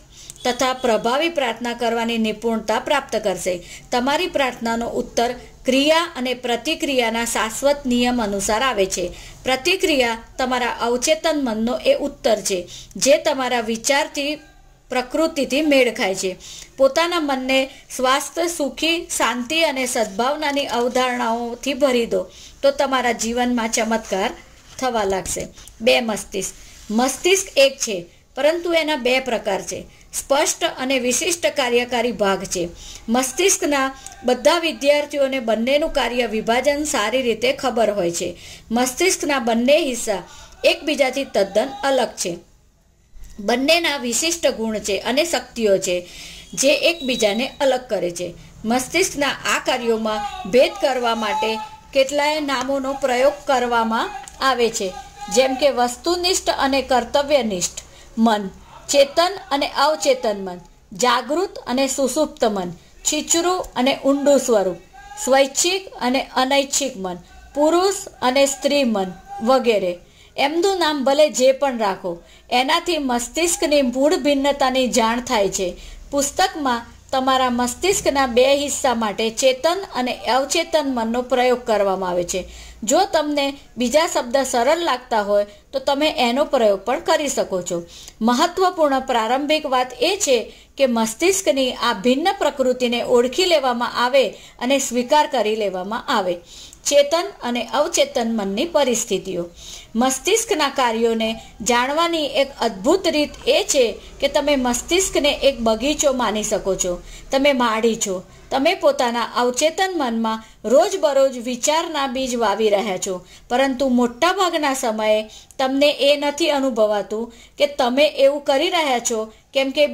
તથા પ્રભાવી પ્રાર્થના કરવાની નિપુણતા પ્રાપ્ત કરશે. તમારી પ્રાર્થનાનો ઉત્તર ક્રિયા અને પ્રતિક્રિયાના શાશ્વત નિયમ અનુસાર આવે છે. પ્રતિક્રિયા તમારા અવચેતન મનનો એ ઉત્તર છે જે તમારા વિચારથી પ્રકૃતિથી મેળ ખાય છે. પોતાના મનને સ્વાસ્થ્ય, સુખી, શાંતિ અને સદ્ભાવનાની અવધારણાઓથી ભરી દો તો તમારા જીવનમાં ચમત્કાર થવા લાગશે. 2. મસ્તિષ્ક. મસ્તિષ્ક એક છે પરંતુ એના 2 પ્રકાર છે. સ્પષ્ટ અને વિશિષ્ટ કાર્યકારી ભાગ છે. મસ્તિષ્કના બધા વિદ્યાર્થીઓને બંનેનું કાર્ય વિભાજન સારી રીતે ખબર હોય છે. મસ્તિષ્કના બંને હિસ્સા એકબીજાથી તદ્દન અલગ છે. બંનેના વિશિષ્ટ ગુણ છે અને શક્તિઓ છે જે એકબીજાને અલગ કરે છે. મસ્તિષ્કના આ કાર્યોમાં ભેદ કરવા માટે કેટલાય નામોનો પ્રયોગ કરવામાં આવે છે, જેમ કે વસ્તુનિષ્ઠ અને કર્તવ્યનિષ્ઠ મન, ચેતન અને અવચેતન મન, જાગૃત અને સુષુપ્ત મન, છીછરું અને ઊંડું સ્વરૂપ, સ્વૈચ્છિક અને અનૈચ્છિક મન, પુરુષ અને સ્ત્રી મન વગેરે. એમનું નામ ભલે જે પણ રાખો, એનાથી મસ્તિષ્કની મૂળ ભિન્નતાની જાણ થાય છે. પુસ્તકમાં તમારા મસ્તિષ્કના 2 હિસ્સા માટે ચેતન અને અવચેતન મનનો પ્રયોગ કરવામાં આવે છે. જો તમને બીજા શબ્દ સરળ લાગતા હોય તો તમે એનો પ્રયોગ પણ કરી શકો છો. મહત્વપૂર્ણ પ્રારંભિક વાત એ છે કે મસ્તિષ્કની આ ભિન્ન પ્રકૃતિને ઓળખી લેવામાં આવે અને સ્વીકાર કરી લેવામાં આવે. ચેતન અને અવચેતન મનની પરિસ્થિતિઓ. મસ્તિષ્કના કાર્યોને જાણવાની એક અદ્ભુત રીત એ છે કે તમે મસ્તિષ્કને એક બગીચો માની શકો છો. તમે માળી છો. તમે પોતાના અવચેતન મનમાં રોજબરોજ વિચારના બીજ વાવી રહ્યા છો, પરંતુ મોટાભાગના સમયે તમને એ નથી અનુભવાતું કે તમે એવું કરી રહ્યા છો, કેમ કે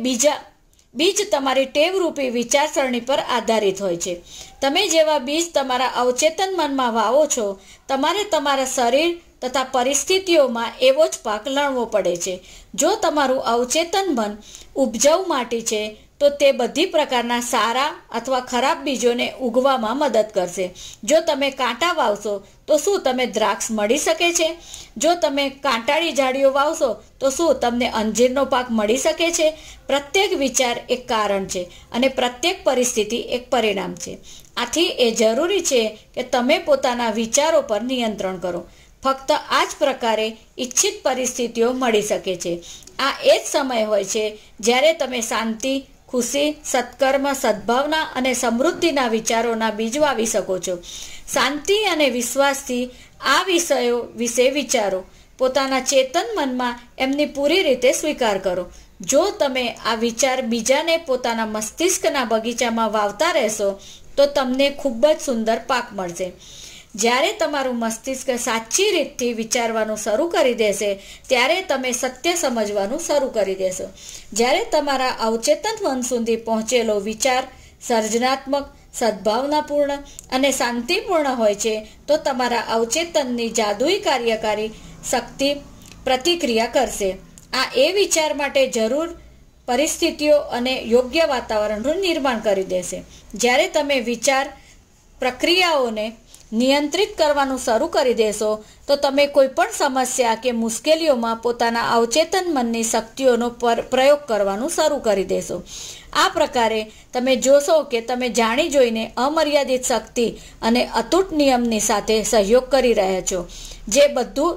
બીજ તમારી ટેવરૂપી વિચારસરણી પર આધારિત હોય છે. તમે જેવા બીજ તમારા અવચેતન મનમાં વાવો છો, તમારે તમારા શરીર તથા પરિસ્થિતિઓમાં એવો જ પાક લણવો પડે છે. જો તમારું અવચેતન મન ઉપજાઉ માટી છે તો તે બધી પ્રકારના સારા અથવા ખરાબ બીજોને ઉગવામાં મદદ કરશે. જો તમે કાંટા વાવશો તો શું તમે દ્રાક્ષ મળી શકે છે? જો તમે કાંટાળી ઝાડીઓ વાવશો તો શું તમને અંજીરનો પાક મળી શકે છે? પ્રત્યેક વિચાર એક કારણ છે અને પ્રત્યેક પરિસ્થિતિ એક પરિણામ છે. આથી એ જરૂરી છે કે તમે પોતાના વિચારો પર નિયંત્રણ કરો. ફક્ત આ જ પ્રકારે ઈચ્છિત પરિસ્થિતિઓ મળી શકે છે. આ એ જ સમય હોય છે જ્યારે તમે શાંતિ, ખુશી, સત્કર્મ, સદ્ભાવના અને સમૃદ્ધિના વિચારોના બીજ વાવી શકો છો. શાંતિ અને વિશ્વાસથી આ વિષયો વિશે વિચારો. પોતાના ચેતન મનમાં એમની પૂરી રીતે સ્વીકાર કરો. જો તમે આ વિચાર બીજાને પોતાના મસ્તિષ્કના બગીચામાં વાવતા રહેશો તો તમને ખૂબ જ સુંદર પાક મળશે. જ્યારે તમારું મસ્તિષ્ક સાચી રીતથી વિચારવાનું શરૂ કરી દેશે ત્યારે તમે સત્ય સમજવાનું શરૂ કરી દેશો. જ્યારે તમારા અવચેતન મન સુધી પહોંચેલો વિચાર સર્જનાત્મક, સદ્ભાવનાપૂર્ણ અને શાંતિપૂર્ણ હોય છે તો તમારા અવચેતનની જાદુઈ કાર્યકારી શક્તિ પ્રતિક્રિયા કરશે. આ એ વિચાર માટે જરૂર પરિસ્થિતિઓ અને યોગ્ય વાતાવરણનું નિર્માણ કરી દેશે. જ્યારે તમે વિચાર પ્રક્રિયાઓને નિયંત્રિત કરવાનું શરૂ કરી દેશો તો તમે કોઈ પણ સમસ્યા કે મુશ્કેલીઓમાં પોતાના અવચેતન મનની શક્તિઓનો પ્રયોગ કરવાનું શરૂ કરી દેશો. આ પ્રકારે તમે જોશો કે તમે જાણી જોઈને અમર્યાદિત શક્તિ અને અતૂટ નિયમની સાથે સહયોગ કરી રહ્યા છો, જે બધું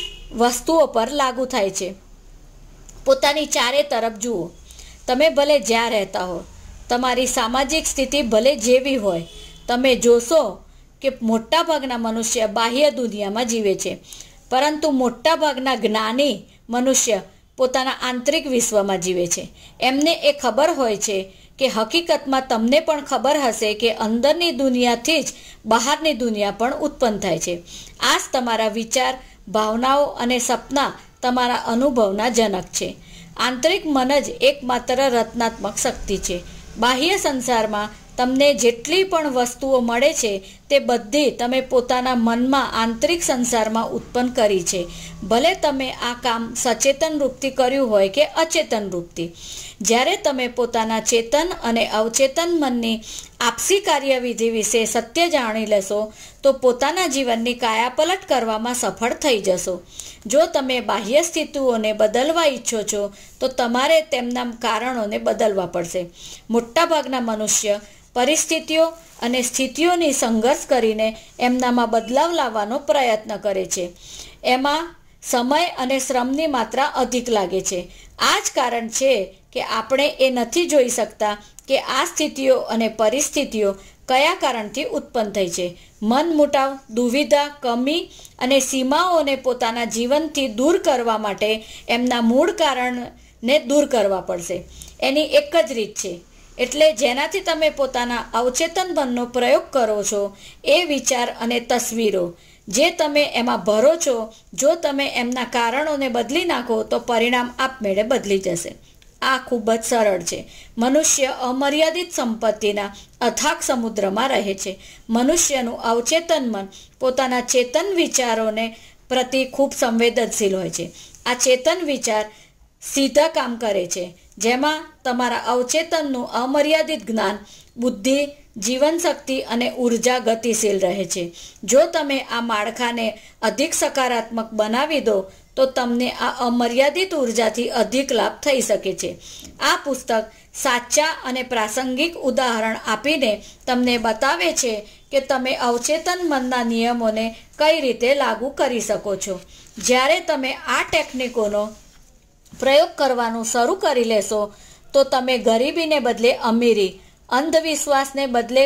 વસ્તુઓ પર લાગુ થાય છે. પોતાની ચારે તરફ જુઓ. તમે ભલે જ્યાં રહેતા હો, તમારી સામાજિક સ્થિતિ ભલે જેવી હોય, તમે જોશો કે મોટાભાગના મનુષ્ય બાહ્ય દુનિયામાં જીવે છે, પરંતુ મોટાભાગના જ્ઞાની મનુષ્ય પોતાના આંતરિક વિશ્વમાં જીવે છે. એમને એ ખબર હોય છે કે હકીકતમાં તમને પણ ખબર હશે કે અંદરની દુનિયાથી જ બહારની દુનિયા પણ ઉત્પન્ન થાય છે. આ જ તમારા વિચાર, ભાવનાઓ અને સપના તમારા અનુભવના જનક છે. આંતરિક મન જ એકમાત્ર રચનાત્મક શક્તિ છે. બાહ્ય સંસારમાં તમને જેટલી પણ વસ્તુઓ મળે છે તે બધી તમે પોતાના મનમાં આંતરિક સંસારમાં ઉત્પન્ન કરી છે, ભલે તમે આ કામ સચેતન રૂપથી કર્યું હોય કે અચેતન રૂપથી. જ્યારે તમે પોતાના ચેતન અને અવચેતન મનની આપસી કાર્યવિધિ વિશે સત્ય જાણી લેશો તો પોતાના જીવનની કાયાપલટ કરવામાં સફળ થઈ જશો. જો તમે બાહ્ય સ્થિતિઓને બદલવા ઈચ્છો છો તો તમારે તેમના કારણોને બદલવા પડશે. મોટાભાગના મનુષ્ય પરિસ્થિતિઓ અને સ્થિતિઓની સંઘર્ષ કરીને એમનામાં બદલાવ લાવવાનો પ્રયત્ન કરે છે. એમાં સમય અને શ્રમની માત્રા અધિક લાગે છે. આ જ કારણ છે કે આપણે એ નથી જોઈ શકતા કે આ સ્થિતિઓ અને પરિસ્થિતિઓ કયા કારણથી ઉત્પન્ન થઈ છે. મન મુટાવ, દુવિધા, કમી અને સીમાઓને પોતાના જીવનથી દૂર કરવા માટે એમના મૂળ કારણને દૂર કરવા પડશે. એની એક જ રીત છે. એટલે જેનાથી તમે પોતાના અવચેતન મનનો પ્રયોગ કરો છો એ વિચાર અને તસવીરો જે તમે એમાં ભરો છો, જો તમે એમના કારણોને બદલી નાખો તો પરિણામ આપમેળે બદલી જશે. આ ખૂબ જ સરળ છે. મનુષ્ય અમર્યાદિત સંપત્તિના અથાગ સમુદ્રમાં રહે છે. મનુષ્યનું અવચેતન મન પોતાના ચેતન વિચારોને પ્રતિ ખૂબ સંવેદનશીલ હોય છે. આ ચેતન વિચાર સીધા કામ કરે છે, જેમાં તમારા અવચેતનનું અમર્યાદિત જ્ઞાન, બુદ્ધિ, જીવનશક્તિ અને ઉર્જા ગતિશીલ રહે છે. જો તમે આ માળખાને અધિક સકારાત્મક બનાવી દો તો તમને આ અમર્યાદિત ઉર્જાથી અધિક લાભ થઈ શકે છે. આ પુસ્તક સાચા અને પ્રાસંગિક ઉદાહરણ આપીને તમને બતાવે છે કે તમે અવચેતન મનના નિયમોને કઈ રીતે લાગુ કરી શકો છો. જ્યારે તમે આ ટેકનિકોનો પ્રયોગ કરવાનું શરૂ કરી લેશો તો તમે ગરીબીને બદલે અમીરી, અંધવિશ્વાસને બદલે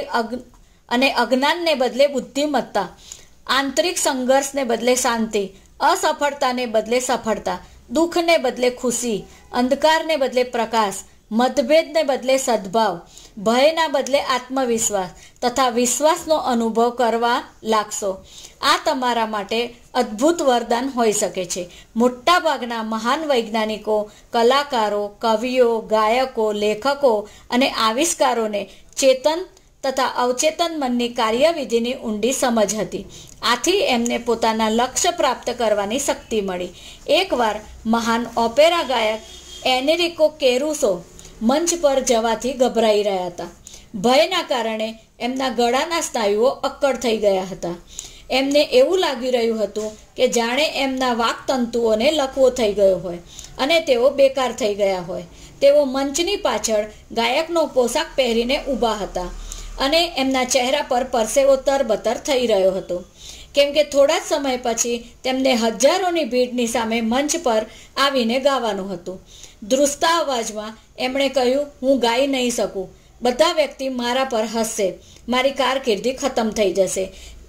અને અજ્ઞાનને બદલે બુદ્ધિમત્તા, આંતરિક સંઘર્ષને બદલે શાંતિ, અસફળતાને બદલે સફળતા, દુઃખને બદલે ખુશી, અંધકારને બદલે પ્રકાશ, મતભેદને બદલે સદ્ભાવ, ભયના બદલે આત્મવિશ્વાસ તથા વિશ્વાસનો અનુભવ કરવા લાગશો. આ તમારા માટે અદ્ભુત વરદાન હોઈ શકે છે. મોટાભાગના મહાન વૈજ્ઞાનિકો, કલાકારો, કવિઓ, ગાયકો, લેખકો અને આવિષ્કારોને ચેતન તથા અવચેતન મનની કાર્યવિધિની ઊંડી સમજ હતી. આથી એમને પોતાના લક્ષ્ય પ્રાપ્ત કરવાની શક્તિ મળી. એકવાર મહાન ઓપેરા ગાયક એનરિકો કેરુસો મંચ પર જવાથી ગભરાઈ રહ્યા હતા. ભયના કારણે એમના ગળાના સ્નાયુઓ અક્કડ થઈ ગયા હતા. એમને એવું લાગી રહ્યું હતું કે જાણે એમના વાકતંતુઓને લકવો થઈ ગયો હોય અને તેઓ બેકાર થઈ ગયા હોય. તેઓ મંચની પાછળ ગાયકનો પોશાક પહેરીને ઊભા હતા અને એમના ચહેરા પર પરસેવો તરબતર થઈ રહ્યો હતો, કેમ કે થોડા સમય પછી તેમને હજારોની ભીડની સામે મંચ પર આવીને ગાવાનું હતું. ધ્રુસતા અવાજમાં એમણે કહ્યું, હું ગાઈ નહીં શકું. બધા વ્યક્તિ મારા પર હસશે. મારી કારકિર્દી ખતમ થઈ જશે.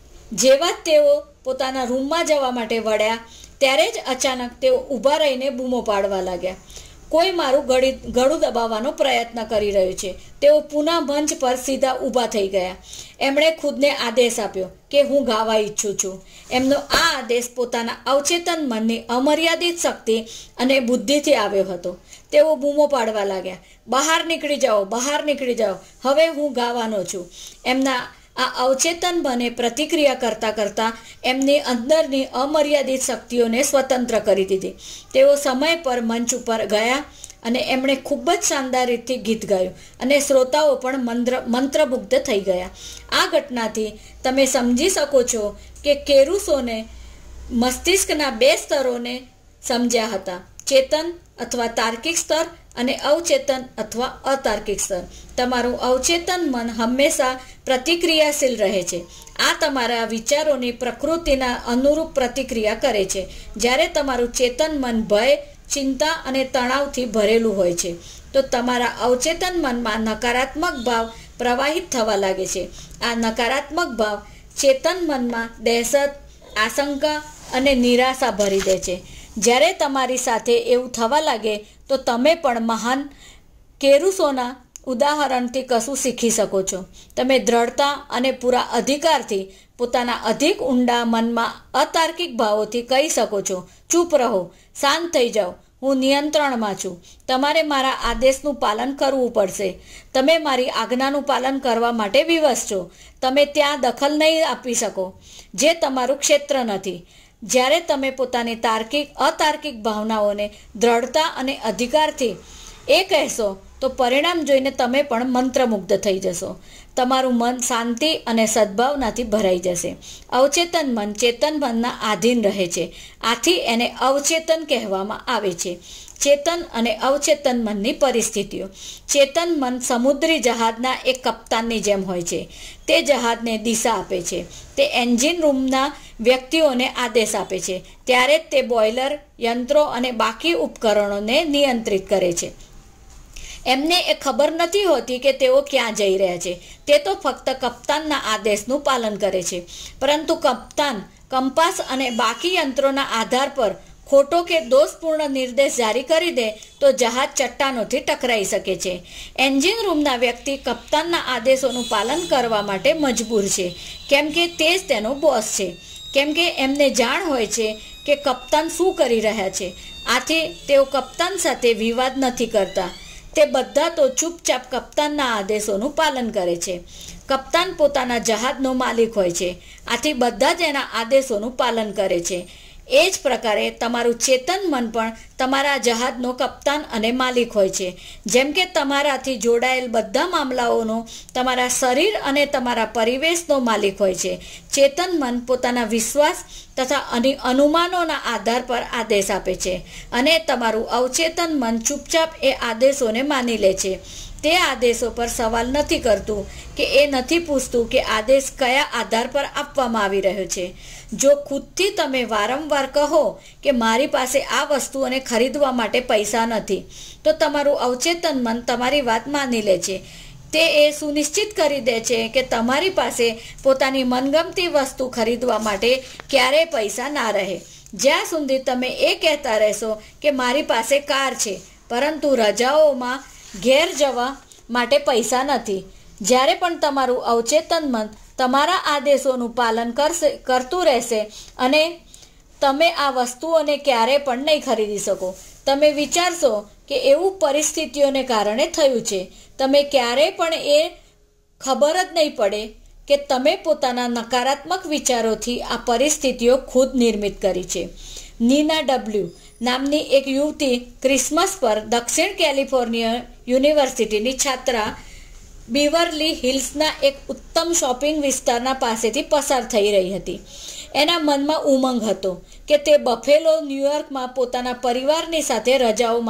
જેવા તેઓ પોતાના રૂમમાં જવા માટે વળ્યા ત્યારે જ અચાનક તેઓ ઊભા રહીને બૂમો પાડવા લાગ્યા. કોઈ મારું ગળું દબાવવાનો પ્રયત્ન કરી રહ્યું છે. તેઓ પુનઃ મંચ પર સીધા ઊભા થઈ ગયા. એમણે ખુદને આદેશ આપ્યો કે હું ગાવા ઈચ્છું છું. એમનો આ આદેશ પોતાના અવચેતન મનની અમર્યાદિત શક્તિ અને બુદ્ધિથી આવ્યો હતો. તેઓ બૂમો પાડવા લાગ્યા, બહાર નીકળી જાઓ, બહાર નીકળી જાઓ, હવે હું ગાવાનો છું. એમના આ અવચેતન મને પ્રતિક્રિયા કરતાં કરતાં એમની અંદરની અમર્યાદિત શક્તિઓને સ્વતંત્ર કરી દીધી. તેઓ સમય પર મંચ ઉપર ગયા અને એમણે ખૂબ જ શાનદાર રીતથી ગીત ગાયું અને શ્રોતાઓ પણ મંત્રમુગ્ધ થઈ ગયા. આ ઘટનાથી તમે સમજી શકો છો કે કેરુસોને મસ્તિષ્કના 2 સ્તરોને સમજ્યા હતા: ચેતન અથવા તાર્કિક સ્તર અને અવચેતન અથવા અતાર્કિક સ્તર. તમારું અવચેતન મન હંમેશા પ્રતિક્રિયાશીલ રહે છે. આ તમારા વિચારોની પ્રકૃતિના અનુરૂપ પ્રતિક્રિયા કરે છે. જ્યારે તમારું ચેતન મન ભય, ચિંતા અને તણાવથી ભરેલું હોય છે તો તમારા અવચેતન મનમાં નકારાત્મક ભાવ પ્રવાહિત થવા લાગે છે. આ નકારાત્મક ભાવ ચેતન મનમાં દહેશત, આશંકા અને નિરાશા ભરી દે છે. જ્યારે તમારી સાથે એવું થવા લાગે તો તમે પણ મહાન કેરુસોના ઉદાહરણથી કશું શીખી શકો છો. તમે દ્રઢતા અને પૂરા અધિકારથી પોતાના અધિક ઊંડા મનમાં અતાર્કિક ભાવોથી કહી શકો છો, ચૂપ રહો, શાંત થઈ જાઓ, હું નિયંત્રણમાં છું. તમારે મારા આદેશનું પાલન કરવું પડશે. તમે મારી આજ્ઞાનું પાલન કરવા માટે વિવશ છો. તમે ત્યાં દખલ નહીં આપી શકો, જે તમારું ક્ષેત્ર નથી. જ્યારે તમે પોતાની અતાર્કિક ભાવનાઓને દ્રઢતા અને અધિકારથી એ કહેશો તો પરિણામ જોઈને તમે પણ મંત્રમુગ્ધ થઈ જશો. તમારું મન શાંતિ અને સદ્ભાવનાથી ભરાઈ જશે. અવચેતન મન ચેતન મનના આધીન રહે છે, આથી એને અવચેતન કહેવામાં આવે છે. ચેતન અને અવચેતન મનની પરિસ્થિતિઓ. ચેતન મન સમુદ્રી જહાજના એક કપ્તાનની જેમ હોય છે. તે જહાજને દિશા આપે છે. તે એન્જિન રૂમના વ્યક્તિઓને આદેશ આપે છે. ત્યારે જ તે બોઇલર, યંત્રો અને બાકી ઉપકરણોને નિયંત્રિત કરે છે. એમને એ ખબર નથી હોતી કે તેઓ ક્યાં જઈ રહ્યા છે. તે તો ફક્ત કપ્તાનના આદેશનું પાલન કરે છે. પરંતુ કપ્તાન કંપાસ અને બાકી યંત્રોના આધાર પર ખોટો કે દોષપૂર્ણ નિર્દેશ જારી કરી દે તો જહાજ ચટ્ટાનોથી ટકરાઈ શકે છે. એન્જિન રૂમના વ્યક્તિ કપ્તાનના આદેશોનું પાલન કરવા માટે મજબૂર છે, કેમ કે તે જ તેનો બોસ છે. કેમ કે એમને જાણ હોય છે કે કપ્તાન શું કરી રહ્યા છે. આથી તેઓ કપ્તાન સાથે વિવાદ નથી કરતા. તે બધા તો ચૂપચાપ કપ્તાનના આદેશોનું પાલન કરે છે. કપ્તાન પોતાના જહાજનો માલિક હોય છે, આથી બધા જ એના આદેશોનું પાલન કરે છે. એ જ પ્રકારે તમારું ચેતન મન પણ તમારા જહાજનો કપ્તાન અને માલિક હોય છે. જેમ કે તમારાથી જોડાયેલ બધા મામલાઓનો તમારા શરીર અને તમારા પરિવેશનો માલિક હોય છે. ચેતન મન પોતાના વિશ્વાસ તથા અનુમાનોના આધાર પર આદેશ આપે છે, અને તમારું અવચેતન મન ચૂપચાપ એ આદેશોને માની લે છે. તે આદેશો પર સવાલ નથી કરતું કે એ નથી પૂછતું કે આદેશ કયા આધાર પર આપવામાં આવી રહ્યો છે. જો ખુદથી તમે વારંવાર કહો કે મારી પાસે આ વસ્તુઓને ખરીદવા માટે પૈસા નથી, તો તમારું અવચેતન મન તમારી વાત માની લે છે. તે એ સુનિશ્ચિત કરી દે છે કે તમારી પાસે પોતાની મનગમતી વસ્તુ ખરીદવા માટે ક્યારેય પૈસા ના રહે. જ્યાં સુધી તમે એ કહેતા રહેશો કે મારી પાસે કાર છે, પરંતુ રજાઓમાં ઘેર જવા માટે પૈસા નથી. જ્યારે પણ તમારું અવચેતન મન તમારા આદેશોનું પાલન કરતું રહેશે અને તમે આ વસ્તુઓને ક્યારેય પણ નહીં ખરીદી શકો. તમે વિચારશો કે એવું પરિસ્થિતિઓને કારણે થયું છે. તમે ક્યારેય પણ એ ખબર જ નહીં પડે કે તમે પોતાના નકારાત્મક વિચારોથી આ પરિસ્થિતિઓ ખુદ નિર્મિત કરી છે. નીના ડબલ્યુ નામની એક યુવતી ક્રિસમસ પર દક્ષિણ કેલિફોર્નિયા યુનિવર્સિટીની છાત્રા બીવરલી હિલ્સના એક ઉત્તમ શોપિંગ વિસ્તારના પાસેથી પસાર થઈ રહી હતી. એના મનમાં ઉમંગ હતો કે તે બફેલો, ન્યૂયોર્કમાં પોતાના પરિવારની સાથે રજાઓ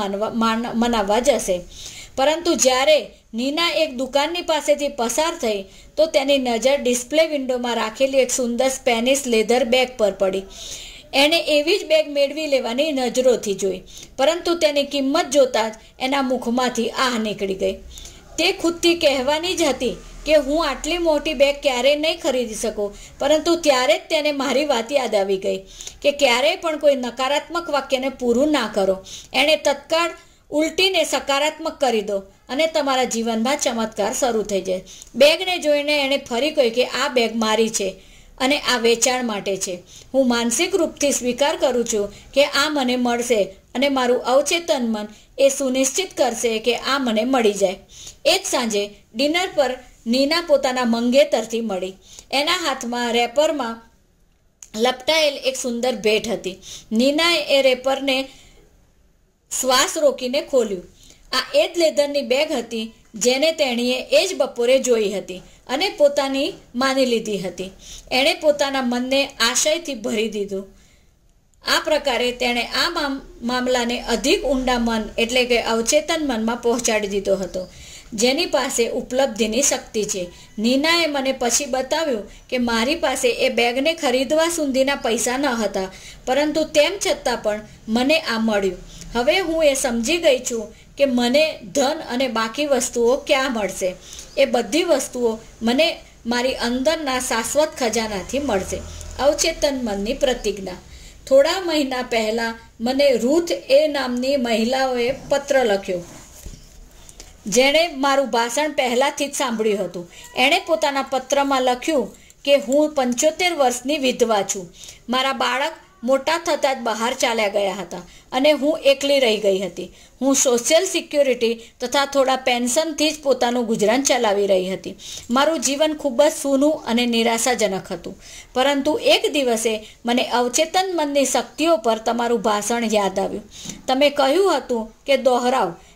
મનાવવા જશે. પરંતુ જ્યારે નીના એક દુકાનની પાસેથી પસાર થઈ તો તેની નજર ડિસ્પ્લે વિન્ડોમાં રાખેલી એક સુંદર સ્પેનિશ લેધર બેગ પર પડી. એણે એવી જ બેગ મેળવી લેવાની નજરોથી જોઈ, પરંતુ તેની કિંમત જોતાં જ એના મુખમાંથી આહ નીકળી ગઈ. તે ખુદથી કહેવાની જ હતી કે હું આટલી મોટી બેગ ક્યારેય નહીં ખરીદી શકું, પરંતુ ત્યારે જ તેને મારી વાત યાદ આવી ગઈ કે ક્યારેય પણ કોઈ નકારાત્મક વાક્યને પૂરું ના કરો. એણે તત્કાળ ઉલટીને સકારાત્મક કરી દો અને તમારા જીવનમાં ચમત્કાર શરૂ થઈ જાય. બેગને જોઈને એણે ફરી કહ્યું કે આ બેગ મારી છે અને આ વેચાણ માટે છે. હું માનસિક રૂપથી સ્વીકાર કરું છું કે આ મને મળશે, અને મારું અવચેતન મન એ સુનિશ્ચિત કરશે કે આ મને મળી જાય. એ જ સાંજે ડિનર પર નીના પોતાના મંગેતરથી મળી. એના હાથમાં રેપરમાં લપટાયેલ એક સુંદર ભેટ હતી. નીનાએ એ રેપરને શ્વાસ રોકીને ખોલ્યું. આ એ જ લેધરની બેગ હતી જેને તેણીએ એ જ બપોરે જોઈ હતી અને પોતાની માની લીધી હતી. એણે પોતાના મનને આશયથી ભરી દીધું. આ પ્રકારે તેણે આ મામલાને અધિક ઊંડા મન એટલે કે અવચેતન મનમાં પહોંચાડી દીધો હતો, જેની પાસે ઉપલબ્ધિની શક્તિ છે. નીનાએ મને પછી બતાવ્યું કે મારી પાસે એ બેગને ખરીદવા સુધીના પૈસા ન હતા, પરંતુ તેમ છતાં પણ મને આ મળ્યું. હવે હું એ સમજી ગઈ છું કે મને ધન અને બાકી વસ્તુઓ ક્યાં મળશે. એ બધી વસ્તુઓ મને મારી અંદરના શાશ્વત ખજાનાથી મળશે. અવચેતન મનની પ્રતિજ્ઞા. થોડા મહિના પહેલાં મને રૂથ એ નામની મહિલાઓએ પત્ર લખ્યો, જેણે મારું ભાષણ પહેલાંથી જ સાંભળ્યું હતું. એણે પોતાના પત્રમાં લખ્યું કે હું 75 વર્ષની વિધવા છું. મારા બાળક મોટા થતાં જ બહાર ચાલ્યા ગયા હતા અને હું એકલી રહી ગઈ હતી. હું સોશિયલ સિક્યોરિટી તથા થોડા પેન્શનથી જ પોતાનું ગુજરાન ચલાવી રહી હતી. મારું જીવન ખૂબ જ સૂનું અને નિરાશાજનક હતું. પરંતુ એક દિવસે મને અવચેતન મનની શક્તિઓ પર તમારું ભાષણ યાદ આવ્યું. તમે કહ્યું હતું કે દોહરાવ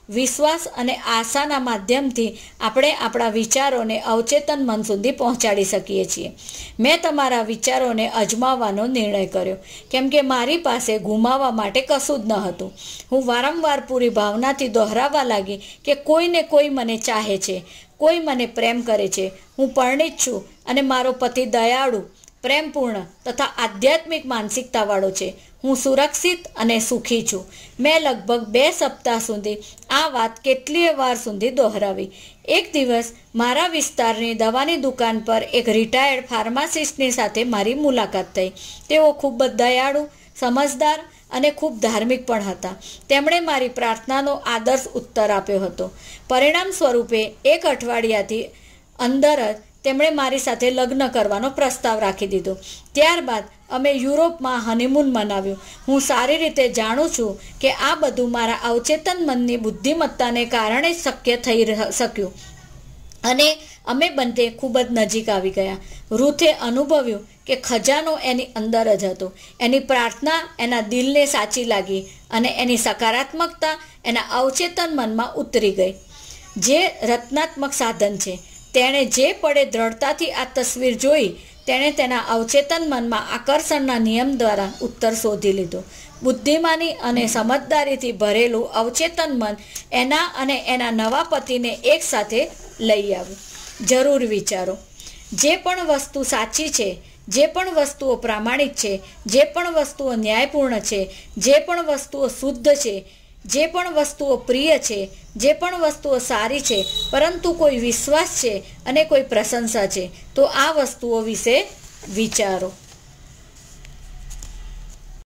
વિશ્વાસ અને આશાના માધ્યમથી આપણે આપણા વિચારોને અવચેતન મન સુધી પહોંચાડી શકીએ છીએ. મેં તમારા વિચારોને અજમાવવાનો નિર્ણય કર્યો, કેમ કે મારી પાસે ગુમાવવા માટે કશું જ ન હતું. હું વારંવાર પૂરી ભાવનાથી દોહરાવવા લાગી કે કોઈને કોઈ મને ચાહે છે, કોઈ મને પ્રેમ કરે છે. હું પરણિત છું અને મારો પતિ દયાળુ, પ્રેમપૂર્ણ તથા આધ્યાત્મિક માનસિકતાવાળો છે. હું સુરક્ષિત અને સુખી છું. મેં લગભગ 2 સપ્તાહ સુધી આ વાત કેટલીય વાર સુધી દોહરાવી. એક દિવસ મારા વિસ્તારની દવાની દુકાન પર એક રિટાયર્ડ ફાર્માસિસ્ટની સાથે મારી મુલાકાત થઈ. તેઓ ખૂબ જ દયાળુ, સમજદાર અને ખૂબ ધાર્મિક પણ હતા. તેમણે મારી પ્રાર્થનાનો આદર્શ ઉત્તર આપ્યો હતો. પરિણામ સ્વરૂપે 1 અઠવાડિયાથી અંદર જ તેમણે મારી સાથે લગ્ન કરવાનો પ્રસ્તાવ રાખી દીધો. ત્યારબાદ અમે યુરોપમાં હનીમૂન મનાવ્યું. હું સારી રીતે જાણું છું કે આ બધું મારા અવચેતન મનની બુદ્ધિમત્તાને કારણે જ શક્ય થઈ શક્યું અને અમે બંને ખૂબ જ નજીક આવી ગયા. રૂથે અનુભવ્યું કે ખજાનો એની અંદર જ હતો. એની પ્રાર્થના એના દિલને સાચી લાગી અને એની સકારાત્મકતા એના અવચેતન મનમાં ઉતરી ગઈ, જે રત્નાત્મક સાધન છે. તેણે જે પળે દ્રઢતાથી આ તસવીર જોઈ, તેણે તેના અવચેતન મનમાં આકર્ષણના નિયમ દ્વારા ઉત્તર શોધી લીધો. બુદ્ધિમાની અને સમજદારીથી ભરેલું અવચેતન મન એના અને એના નવા પતિને એકસાથે લઈ આવ્યું. જરૂર વિચારો. જે પણ વસ્તુ સાચી છે, જે પણ વસ્તુઓ પ્રામાણિક છે, જે પણ વસ્તુઓ ન્યાયપૂર્ણ છે, જે પણ વસ્તુઓ શુદ્ધ છે, જે પણ વસ્તુઓ પ્રિય છે, જે પણ વસ્તુઓ સારી છે, પરંતુ કોઈ વિશ્વાસ છે અને કોઈ પ્રશંસા છે, તો આ વસ્તુઓ વિશે વિચારો.